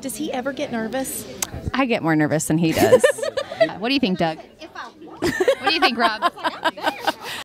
Does he ever get nervous? I get more nervous than he does. What do you think, Doug? What do you think, Rob?